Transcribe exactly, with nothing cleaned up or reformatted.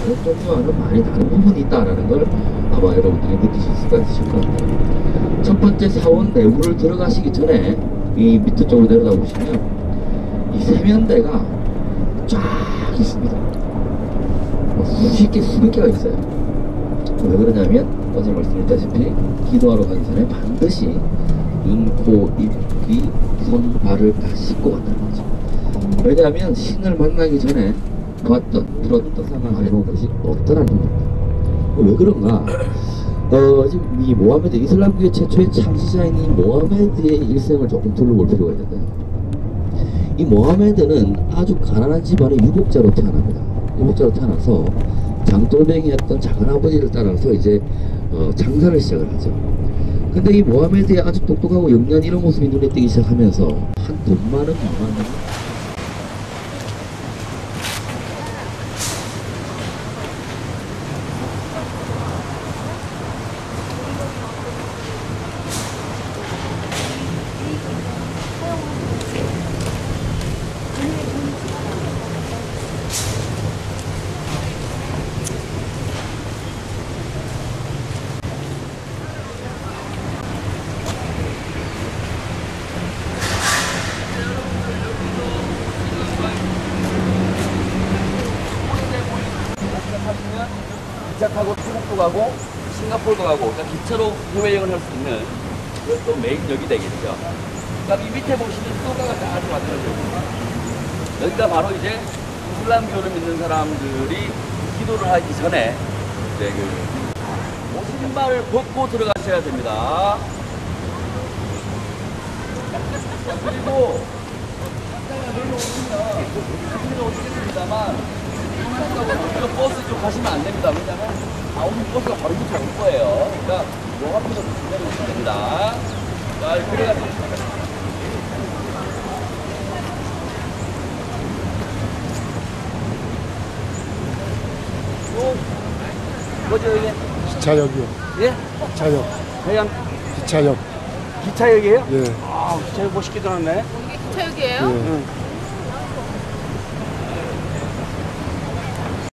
다른 종교와는 많이 다른 부분이 있다라는 걸 아마 여러분들이 느끼실 수가 있으실 것 같아요. 첫 번째 사원 내부를 들어가시기 전에 이 밑에 쪽으로 내려다 보시면 이 세면대가 쫙 있습니다. 수십 개, 수백 개가 있어요. 왜 그러냐면 어제 말씀드렸다시피 기도하러 가기 전에 반드시 눈, 코, 입, 귀, 손, 발을 다 씻고 간다는 거죠. 왜냐하면 신을 만나기 전에 봤던, 들었던, 상황해본 것이 없더라는 겁니다. 왜 그런가? 어, 지금 이 모하메드, 이슬람교의 최초의 창시자인 이 모하메드의 일생을 조금 둘러볼 필요가 있는데요. 이 모하메드는 아주 가난한 집안의 유복자로 태어납니다. 유복자로 태어나서 장돌뱅이였던 작은아버지를 따라서 이제 어, 장사를 시작을 하죠. 근데 이 모하메드의 아주 똑똑하고 영리한 이런 모습이 눈에 띄기 시작하면서 한 돈 많은 모하메드 기차 타고 태국도 가고 싱가포르도 가고 그러니까 기차로 해외여행을 할 수 있는 또 메인 역이 되겠죠. 그러니까 이 밑에 보시면 수도가가 쫙 만들어져 있습니다. 여기가 바로 이제 이슬람교를 믿는 사람들이 기도를 하기 전에 이제 그 신발을 벗고 들어가셔야 됩니다. 그리고 잠깐 내려오시면 내려오시겠습니다만 오히려 버스 쪽 가시면 안 됩니다. 왜냐면 나오는 버스가 바로 밑에 올 거예요. 그러니까 요 앞에서 기다리시면 됩니다. 자, 그래가지고 요 뭐죠 이게? 기차역이요. 예? 기차역. 해양 기차역. 기차역이에요? 예. 아, 기차역 멋있게 들어놨네. 이게 기차역이에요? 예. 응.